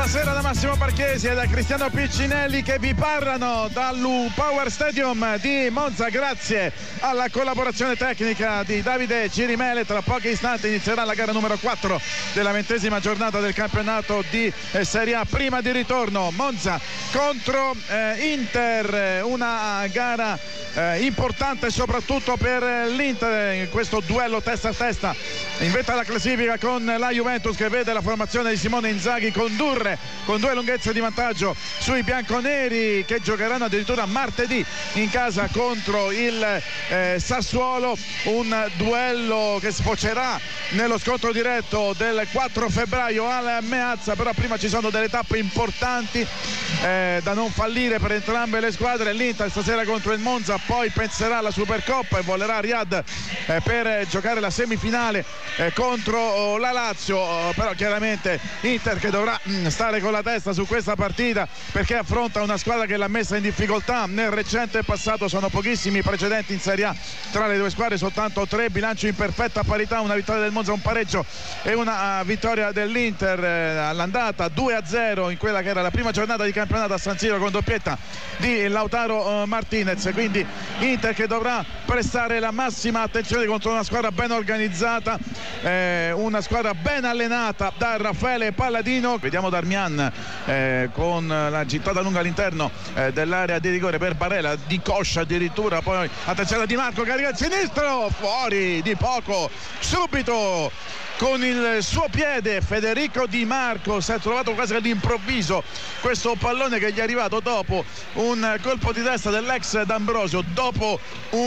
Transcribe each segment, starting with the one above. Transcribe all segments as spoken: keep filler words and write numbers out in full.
Buonasera da Massimo Marchesi e da Cristiano Piccinelli che vi parlano dall'U Power Stadium di Monza. Grazie alla collaborazione tecnica di Davide Cirimele. Tra pochi istanti inizierà la gara numero quattro della ventesima giornata del campionato di eh, Serie A. Prima di ritorno Monza contro eh, Inter, una gara eh, importante soprattutto per l'Inter in questo duello testa a testa in vetta alla classifica con la Juventus, che vede la formazione di Simone Inzaghi condurre con due lunghezze di vantaggio sui bianconeri, che giocheranno addirittura martedì in casa contro il eh, Sassuolo, un duello che sfocerà nello scontro diretto del quattro febbraio al Meazza. Però prima ci sono delle tappe importanti eh, da non fallire per entrambe le squadre. L'Inter stasera contro il Monza, poi penserà alla Supercoppa e volerà a Riyadh eh, per giocare la semifinale eh, contro oh, la Lazio. Oh, però chiaramente Inter che dovrà mh, stare con la testa su questa partita, perché affronta una squadra che l'ha messa in difficoltà nel recente passato. Sono pochissimi precedenti in Serie A tra le due squadre, soltanto tre, bilancio in perfetta parità, una vittoria del Monza, un pareggio e una uh, vittoria dell'Inter eh, all'andata, due a zero in quella che era la prima giornata di campionato a San Siro con doppietta di Lautaro uh, Martinez. Quindi Inter che dovrà prestare la massima attenzione contro una squadra ben organizzata, eh, una squadra ben allenata da Raffaele Palladino. Vediamo Darmian eh, con la gittata lunga all'interno eh, dell'area di rigore per Barella, di coscia addirittura. Poi attenzione a Di Marco, carica il sinistro, fuori di poco, subito con il suo piede Federico Di Marco si è trovato quasi all'improvviso questo pallone che gli è arrivato dopo un colpo di testa dell'ex D'Ambrosio, dopo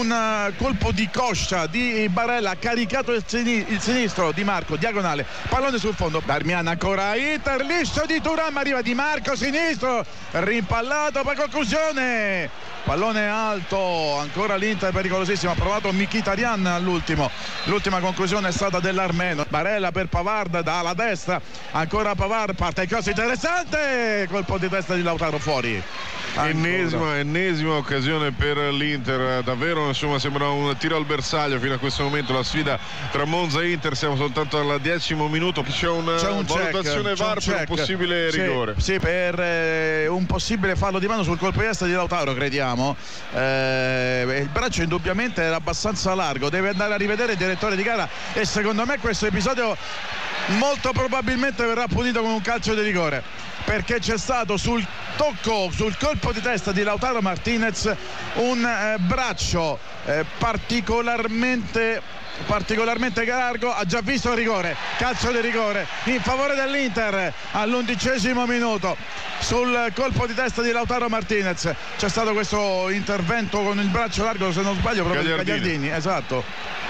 un colpo di coscia di Barella, ha caricato il, sin- il sinistro Di Marco, diagonale, pallone sul fondo. Darmian ancora, Inter, liscio di Thuram, arriva Di Marco, sinistro, rimpallato, poi conclusione, pallone alto, ancora l'Inter pericolosissimo. Ha provato Mkhitaryan all'ultimo, l'ultima conclusione è stata dell'armeno. Barella per Pavard dalla destra, ancora Pavard, parte il cross interessante, colpo di testa di Lautaro fuori. Ennesima, ennesima occasione per l'Inter, davvero insomma sembra un tiro al bersaglio fino a questo momento la sfida tra Monza e Inter. Siamo soltanto al decimo minuto, c'è una c'è un valutazione check, V A R un per un possibile sì, rigore sì, per eh, un possibile fallo di mano sul colpo di testa di Lautaro, crediamo. Eh, il braccio indubbiamente era abbastanza largo, deve andare a rivedere il direttore di gara e secondo me questo episodio molto probabilmente verrà punito con un calcio di rigore, perché c'è stato sul tocco, sul colpo di testa di Lautaro Martinez un eh, braccio eh, particolarmente particolarmente largo. Ha già visto il rigore, calcio di rigore in favore dell'Inter all'undicesimo minuto sul colpo di testa di Lautaro Martinez. C'è stato questo intervento con il braccio largo, se non sbaglio proprio di Gagliardini. Gagliardini, esatto,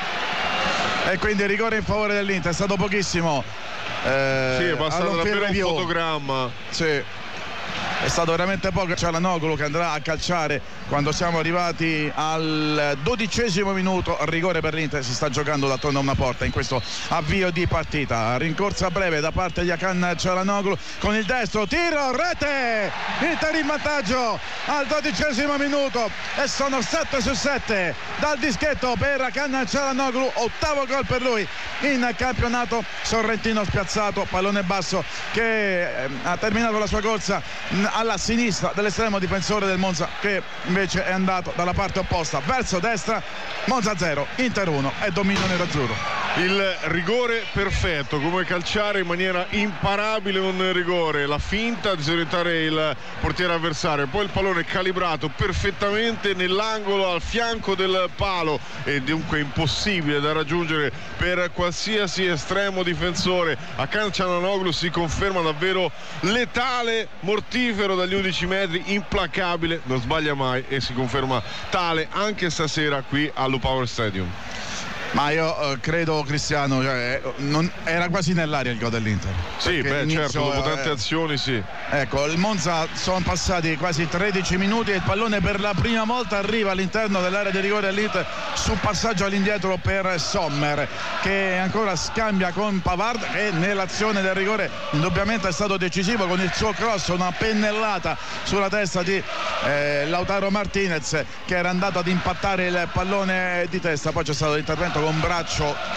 e quindi rigore in favore dell'Inter. È stato pochissimo. Eh, sì, è bastato davvero un review. fotogramma. Sì, è stato veramente poco. C'è Cialanoglu che andrà a calciare quando siamo arrivati al dodicesimo minuto, rigore per l'Inter. Si sta giocando attorno a una porta in questo avvio di partita. Rincorsa breve da parte di Hakan Cialanoglu con il destro, tiro, rete, Inter in vantaggio al dodicesimo minuto e sono sette su sette dal dischetto per Hakan Cialanoglu, ottavo gol per lui in campionato. Sorrentino spiazzato, pallone basso che eh, ha terminato la sua corsa alla sinistra dell'estremo difensore del Monza, che invece è andato dalla parte opposta verso destra. Monza zero, Inter uno e dominio nerazzurro. Il rigore perfetto, come calciare in maniera imparabile un rigore, la finta di disorientare il portiere avversario, poi il pallone calibrato perfettamente nell'angolo al fianco del palo e dunque impossibile da raggiungere per qualsiasi estremo difensore. Hakan Cialanoglu si conferma davvero letale, mortifero dagli undici metri, implacabile, non sbaglia mai e si conferma tale anche stasera qui all'U Power Stadium. Ma io eh, credo, Cristiano, cioè, non, era quasi nell'aria il gol dell'Inter. Sì, beh, inizio, certo, dopo tante eh, azioni sì. Ecco, il Monza sono passati quasi tredici minuti e il pallone per la prima volta arriva all'interno dell'area di rigore dell'Inter su passaggio all'indietro per Sommer, che ancora scambia con Pavard, che nell'azione del rigore indubbiamente è stato decisivo con il suo cross, una pennellata sulla testa di eh, Lautaro Martinez, che era andato ad impattare il pallone di testa. Poi c'è stato l'intervento con braccio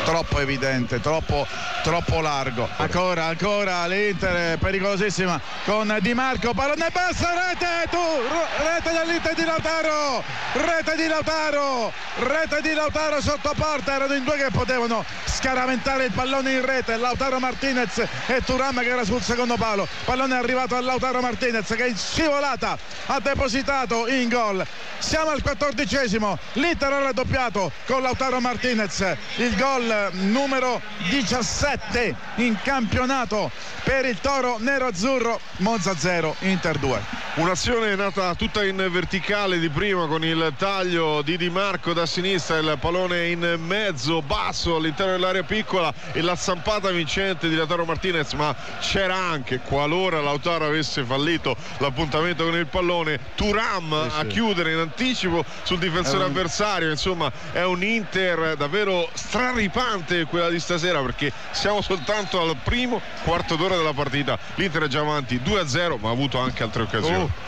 troppo evidente, troppo, troppo largo. Ancora, ancora l'Inter pericolosissima con Di Marco, pallone basso, rete, tu, rete dell'Inter di Lautaro, rete di Lautaro, rete di Lautaro sotto porta, erano in due che potevano scaraventare il pallone in rete, Lautaro Martinez e Thuram che era sul secondo palo, pallone è arrivato a Lautaro Martinez che in scivolata ha depositato in gol. Siamo al quattordicesimo, l'Inter ha raddoppiato con Lautaro Martinez, il gol numero diciassette in campionato per il Toro nero-azzurro. Monza zero, Inter due. Un'azione nata tutta in verticale di prima con il taglio di Di Marco da sinistra, il pallone in mezzo basso all'interno dell'area piccola e la zampata vincente di Lautaro Martinez, ma c'era anche, qualora Lautaro avesse fallito l'appuntamento con il pallone, Thuram sì, a sì. chiudere in anticipo sul difensore un... avversario. Insomma, è un Inter davvero straripante quella di stasera, perché siamo soltanto al primo quarto d'ora della partita, l'Inter è già avanti due a zero, ma ha avuto anche altre occasioni. Oh,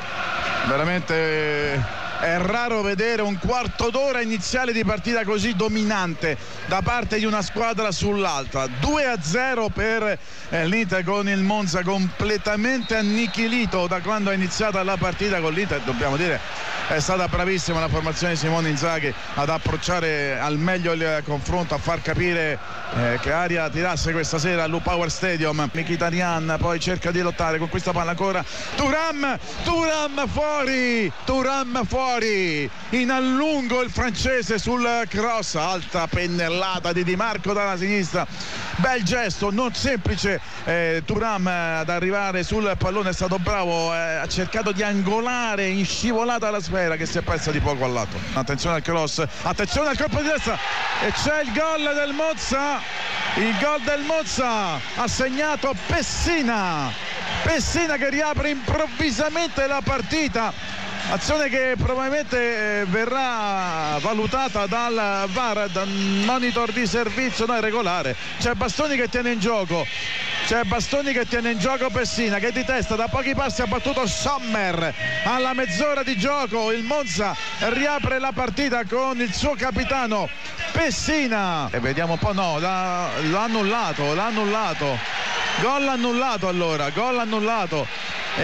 veramente è raro vedere un quarto d'ora iniziale di partita così dominante da parte di una squadra sull'altra. Due a zero per eh, l'Inter, con il Monza completamente annichilito da quando è iniziata la partita con l'Inter. Dobbiamo dire è stata bravissima la formazione di Simone Inzaghi ad approcciare al meglio il confronto, a far capire eh, che aria tirasse questa sera all'U Power Stadium. Mkhitaryan poi cerca di lottare con questa palla, ancora Thuram, Thuram fuori, Thuram fuori, in allungo il francese sul cross, alta pennellata di Di Marco dalla sinistra, bel gesto, non semplice. eh, Thuram ad arrivare sul pallone è stato bravo, eh, ha cercato di angolare in scivolata la sfera che si è persa di poco al lato. Attenzione al cross, attenzione al colpo di destra e c'è il gol del Monza, il gol del Monza ha segnato Pessina, Pessina che riapre improvvisamente la partita. Azione che probabilmente eh, verrà valutata dal V A R, dal monitor di servizio, no, è regolare. C'è Bastoni che tiene in gioco, c'è Bastoni che tiene in gioco Pessina, che di testa da pochi passi ha battuto Sommer alla mezz'ora di gioco. Il Monza riapre la partita con il suo capitano Pessina e vediamo un po', no, l'ha, l'ha annullato, l'ha annullato, gol annullato, allora, gol annullato. E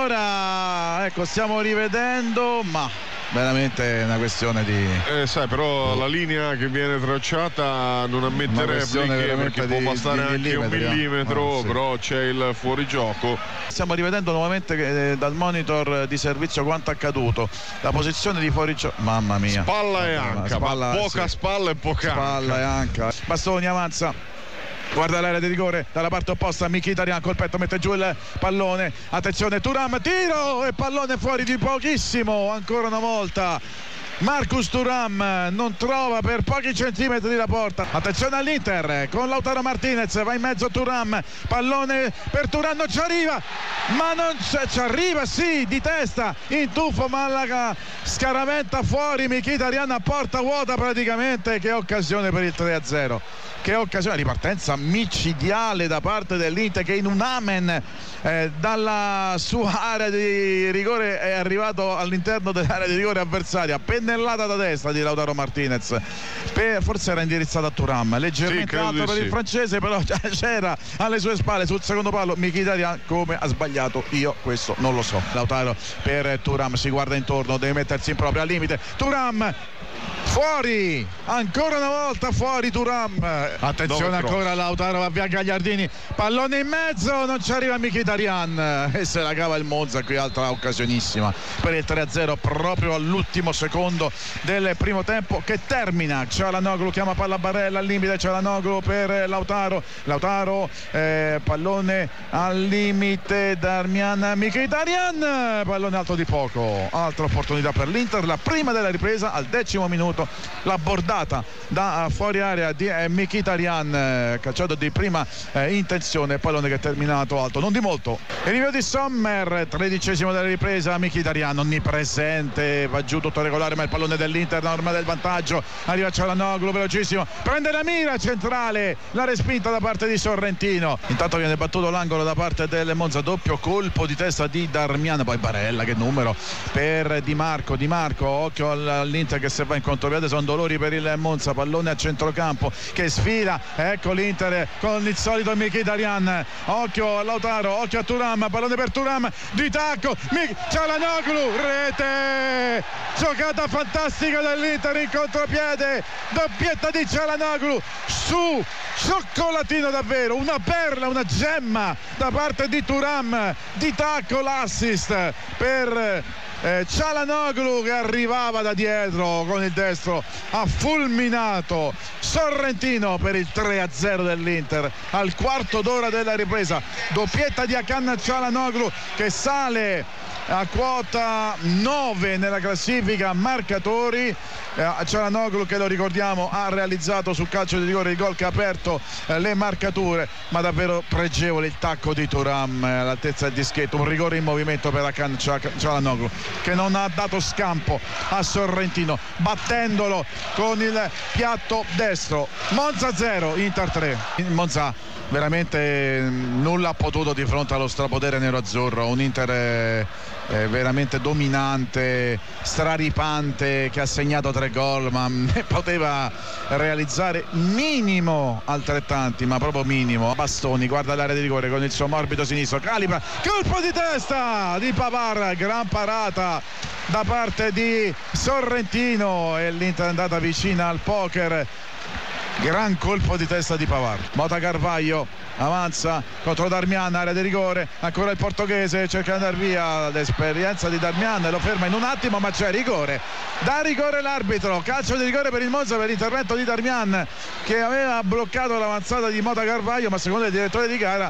allora ecco, stiamo rivedendo, ma veramente è una questione di eh, sai, però la linea che viene tracciata non ammette repliche, perché di, può bastare di anche un millimetro, ah, sì. però c'è il fuorigioco. Stiamo rivedendo nuovamente eh, dal monitor di servizio quanto accaduto, la posizione di fuorigioco, mamma mia, spalla e anca, spalla, ma poca sì. spalla e poca spalla anca. e anca. Bastoni avanza, guarda l'area di rigore dalla parte opposta, Mkhitaryan col petto mette giù il pallone, attenzione Thuram, tiro e pallone fuori di pochissimo, ancora una volta Marcus Thuram non trova per pochi centimetri la porta. Attenzione all'Inter con Lautaro Martinez, va in mezzo Thuram, pallone per Thuram, non ci arriva, ma non ci arriva, sì, di testa in tuffo, ma la scaraventa fuori Mkhitaryan a porta vuota praticamente. Che occasione per il tre a zero, che occasione, ripartenza micidiale da parte dell'Inter che in un amen eh, dalla sua area di rigore è arrivato all'interno dell'area di rigore avversaria, pennellata da destra di Lautaro Martinez, per, forse era indirizzata a Thuram, leggermente sì, alto per sì. il francese, però c'era alle sue spalle sul secondo palo Mkhitaryan. Come ha sbagliato io questo non lo so. Lautaro per Thuram, si guarda intorno, deve mettersi in proprio al limite, Thuram fuori, ancora una volta fuori Thuram, attenzione ancora Lautaro, va via Gagliardini, pallone in mezzo, non ci arriva Mkhitaryan e se la cava il Monza. Qui altra occasionissima per il tre a zero proprio all'ultimo secondo del primo tempo che termina. Çalhanoğlu chiama palla Barella al limite, Çalhanoğlu per Lautaro, Lautaro eh, pallone al limite, Darmian, Mkhitaryan, pallone alto di poco, altra opportunità per l'Inter, la prima della ripresa al decimo minuto, la bordata da fuori area di eh, Mkhitaryan, eh, calciato di prima eh, intenzione, pallone che è terminato alto, non di molto. Il rinvio di Sommer, tredicesimo della ripresa, Mkhitaryan onnipresente, va giù tutto regolare, ma il pallone dell'Inter, norma del vantaggio, arriva Çalhanoğlu velocissimo, prende la mira centrale, la respinta da parte di Sorrentino, intanto viene battuto l'angolo da parte del Monza, doppio colpo di testa di Darmian, poi Barella, che numero per Di Marco, Di Marco, occhio all'Inter che se va in contropiede sono dolori per il Monza, pallone a centrocampo che sfila, ecco l'Inter con il solito Mkhitaryan, occhio a Lautaro, occhio a Thuram, pallone per Thuram, di tacco Çalhanoğlu, rete, giocata fantastica dell'Inter in contropiede, doppietta di Çalhanoğlu su cioccolatino davvero, una perla, una gemma da parte di Thuram, di tacco l'assist per eh, Çalhanoğlu che arrivava da dietro con il destro, ha fulminato Sorrentino per il tre a zero dell'Inter al quarto d'ora della ripresa, doppietta di Hakan Çalhanoğlu che sale a quota nove nella classifica marcatori. eh, Çalhanoğlu che lo ricordiamo ha realizzato sul calcio di rigore il gol che ha aperto eh, le marcature, ma davvero pregevole il tacco di Thuram eh, all'altezza del dischetto, un rigore in movimento per Hakan Çalhanoğlu che non ha dato scampo a Sorrentino battendolo con il piatto destro. Monza zero, Inter tre. Monza veramente nulla ha potuto di fronte allo strapotere nero-azzurro, un Inter eh, eh, veramente dominante, straripante, che ha segnato tre gol ma ne poteva realizzare minimo altrettanti, ma proprio minimo. Bastoni guarda l'area di rigore con il suo morbido sinistro, calibra, colpo di testa di Pavard, gran parata da parte di Sorrentino e l'Inter è andata vicina al poker. Gran colpo di testa di Pavard. Mota Carvalho avanza contro Darmian, area di rigore, ancora il portoghese cerca di andare via, l'esperienza di Darmian lo ferma in un attimo, ma c'è rigore, da rigore l'arbitro, calcio di rigore per il Monza per l'intervento di Darmian che aveva bloccato l'avanzata di Mota Carvalho, ma secondo il direttore di gara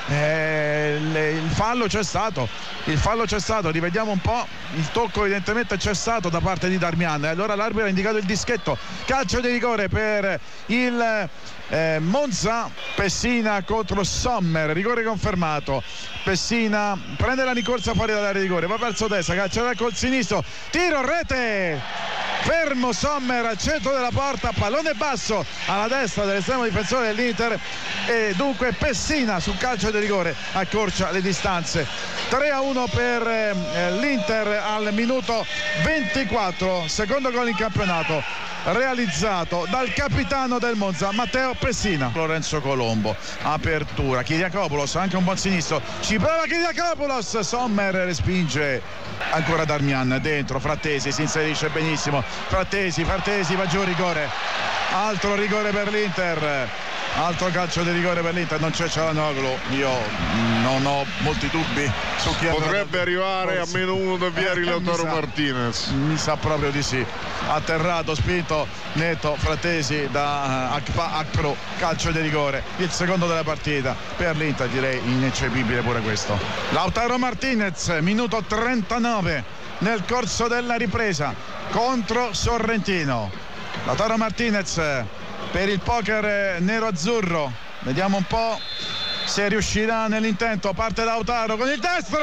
eh, il fallo c'è stato, il fallo c'è stato, rivediamo un po', il tocco evidentemente c'è stato da parte di Darmian e allora l'arbitro ha indicato il dischetto, calcio di rigore per il eh, Monza. Pessina contro Sommer, rigore confermato, Pessina prende la rincorsa fuori dall'area di rigore, va verso destra, calcia col sinistro, tiro, rete, fermo Sommer al centro della porta, pallone basso alla destra dell'estremo difensore dell'Inter e dunque Pessina sul calcio di rigore accorcia le distanze. Tre a uno per eh, l'Inter al minuto ventiquattro, secondo gol in campionato realizzato dal capitano del Monza Matteo Pessina. Lorenzo Colombo, apertura, Kyriakopoulos, anche un buon sinistro, ci prova Kyriakopoulos, Sommer respinge, ancora Darmian dentro, Frattesi si inserisce benissimo, Frattesi, Frattesi va giù, rigore, altro rigore per l'Inter, altro calcio di rigore per l'Inter, non c'è Çalhanoğlu, io non ho molti dubbi su chi potrebbe arrivare forse. A meno uno da Vieri, eh, Lautaro mi sa, Martinez mi sa proprio di sì, atterrato, spinto netto Frattesi da Akpa Akpro, calcio di rigore, il secondo della partita per l'Inter, direi ineccepibile pure questo. Lautaro Martinez, minuto trentanove nel corso della ripresa contro Sorrentino. Lautaro Martinez per il poker nero-azzurro, vediamo un po' se riuscirà nell'intento, parte Lautaro con il destro,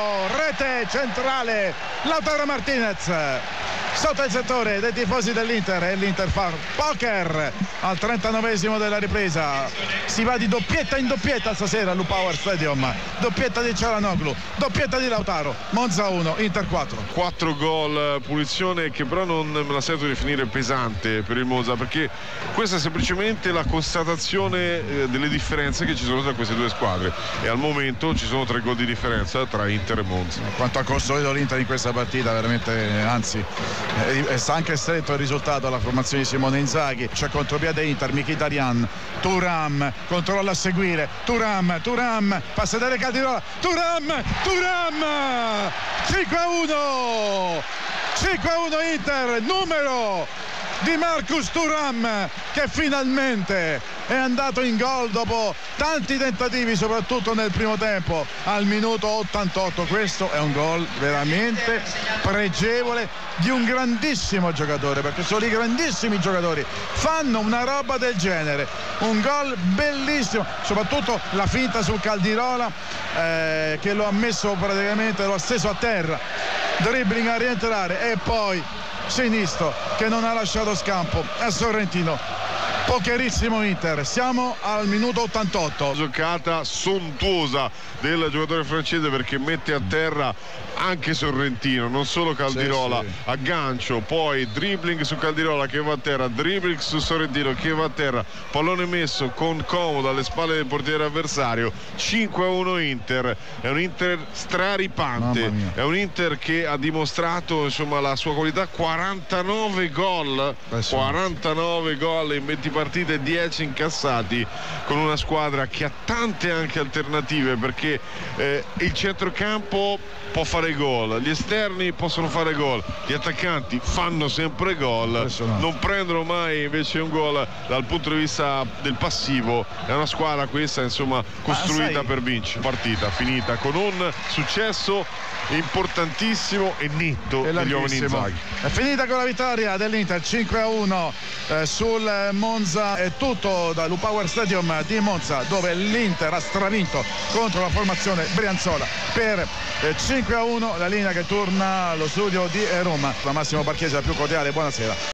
rete centrale, Lautaro Martinez sotto il settore dei tifosi dell'Inter e l'Inter fa poker al trentanovesimo della ripresa, si va di doppietta in doppietta stasera all'U Power Stadium, doppietta di Çalhanoğlu, doppietta di Lautaro, Monza uno, Inter quattro. Quattro gol, punizione che però non me la sento definire pesante per il Monza, perché questa è semplicemente la constatazione delle differenze che ci sono tra queste due squadre e al momento ci sono tre gol di differenza tra Inter e Monza. Quanto ha costruito l'Inter in questa partita, veramente, anzi è anche stretto il risultato alla formazione di Simone Inzaghi. C'è contropiede Inter, Mkhitaryan, Thuram controlla a seguire, Thuram, Thuram passa delle Caldirola, Thuram, Thuram, cinque a uno, cinque a uno Inter, numero di Marcus Thuram che finalmente è andato in gol dopo tanti tentativi, soprattutto nel primo tempo al minuto ottantotto. Questo è un gol veramente pregevole di un grandissimo giocatore, perché solo i grandissimi giocatori fanno una roba del genere, un gol bellissimo, soprattutto la finta sul Caldirola eh, che lo ha messo praticamente, lo ha steso a terra, dribbling a rientrare e poi sinistro che non ha lasciato scampo a Sorrentino. Pocherissimo Inter, siamo al minuto ottantotto. Giocata sontuosa del giocatore francese, perché mette a terra anche Sorrentino, non solo Caldirola. Sì, sì. Aggancio, poi dribbling su Caldirola che va a terra, dribbling su Sorrentino che va a terra, pallone messo con comodo alle spalle del portiere avversario. Cinque a uno Inter. È un Inter straripante, è un Inter che ha dimostrato insomma la sua qualità. Quarantanove gol, quarantanove gol in venti partite, dieci incassati, con una squadra che ha tante anche alternative, perché eh, il centrocampo può fare gol, gli esterni possono fare gol, gli attaccanti fanno sempre gol, non prendono mai invece un gol dal punto di vista del passivo. È una squadra questa insomma costruita per vincere. Partita finita con un successo importantissimo e netto degli uomini Inzaghi. È finita con la vittoria dell'Inter cinque a uno eh, sul Monza. È tutto dal Power Stadium di Monza, dove l'Inter ha stravinto contro la formazione brianzola per eh, cinque a uno. La linea che torna allo studio di Roma. La Massimo Barchesi, la più cordiale buonasera.